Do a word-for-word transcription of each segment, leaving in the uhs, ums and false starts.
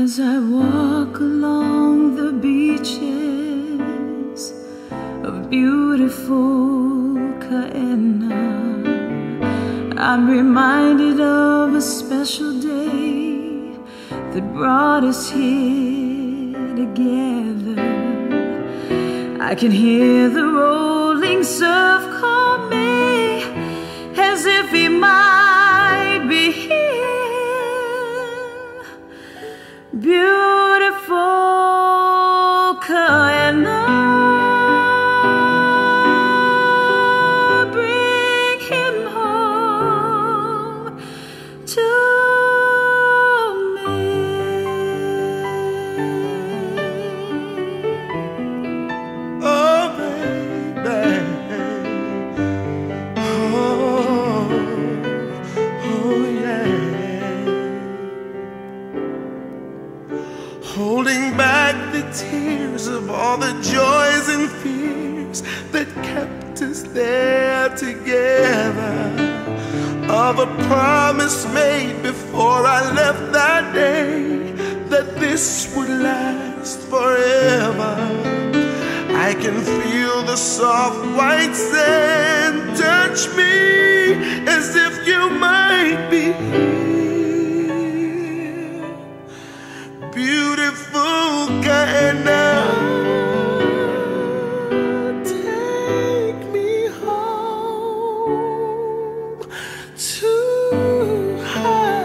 As I walk along the beaches of beautiful Kaena, I'm reminded of a special day that brought us here together. I can hear the rolling surf call me as if he might be here. Beautiful Kaena, bring him home to me. Oh, baby. Oh, oh, yeah. Holding back the tears of all the joys and fears that kept us there together, of a promise made before I left that day, that this would last forever. I can feel the soft white sand touch me as if you might be here. Beautiful Kaena, take me home to her.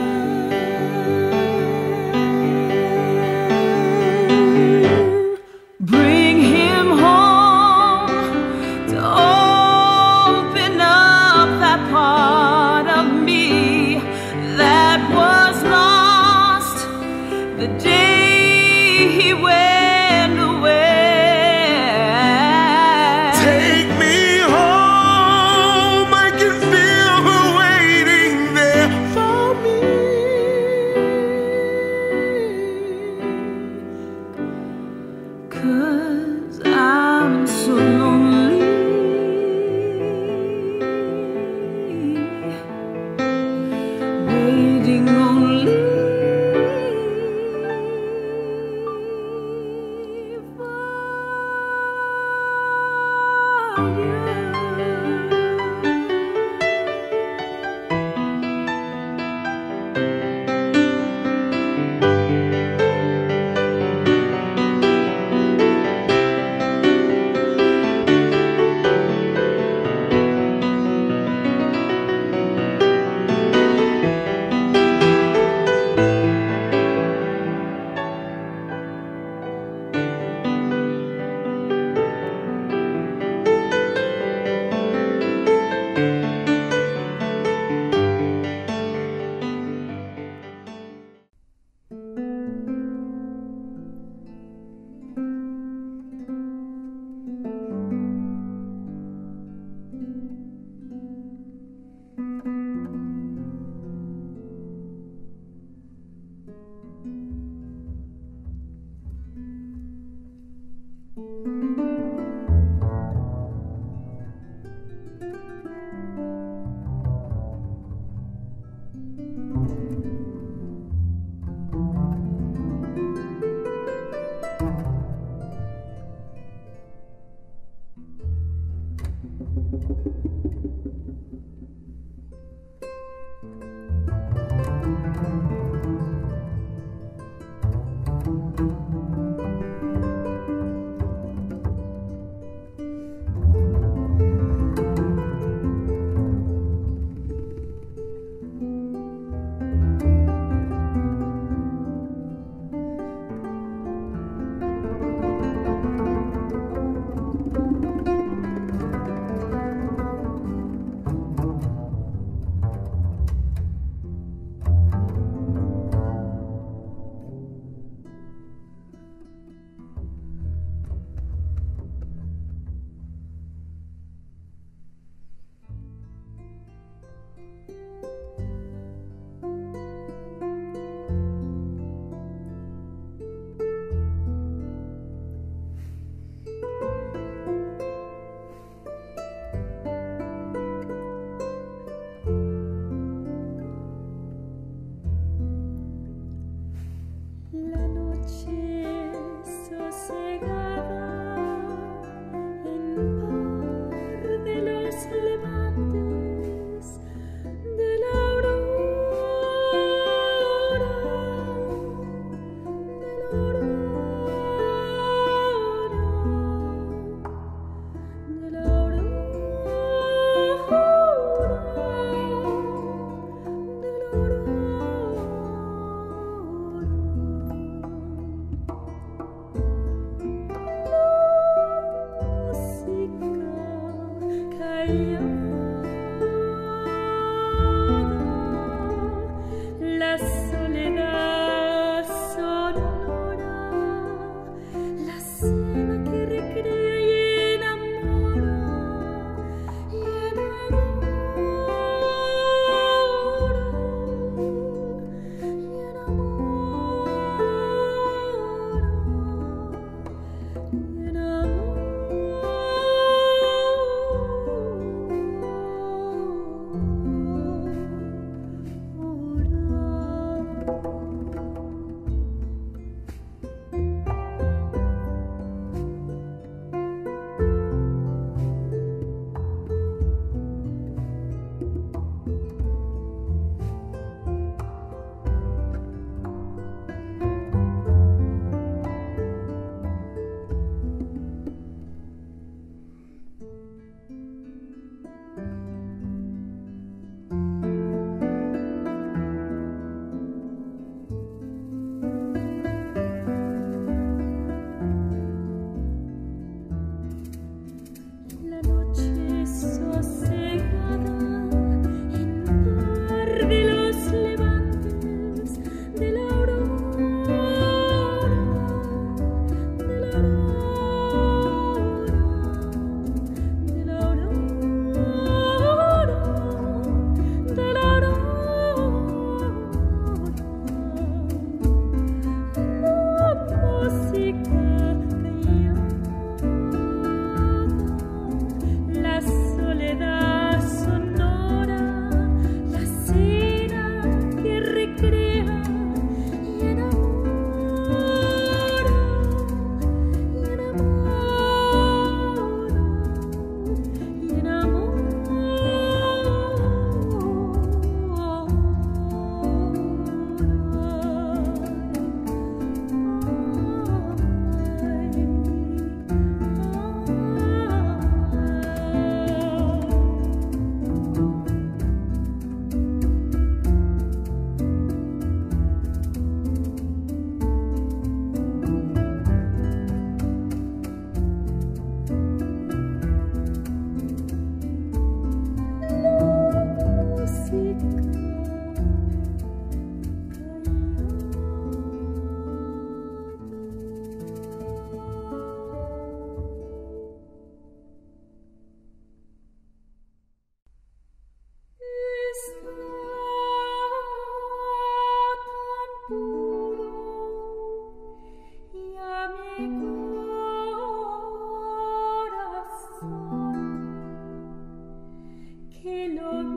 Bring him home to open up that part of me that was lost the day he went away. Take me home, I can feel her way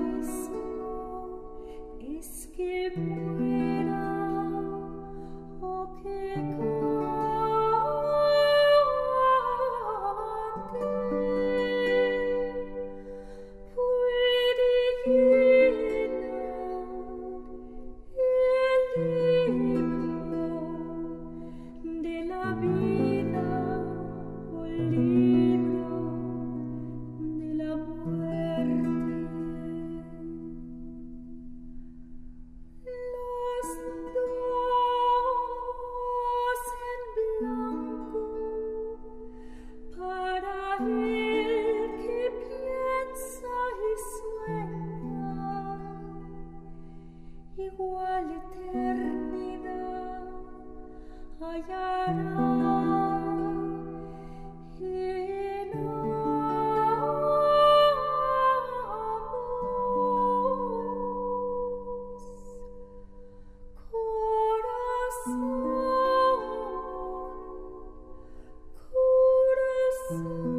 Igual eternidad hallará en ambos. Corazón, corazón.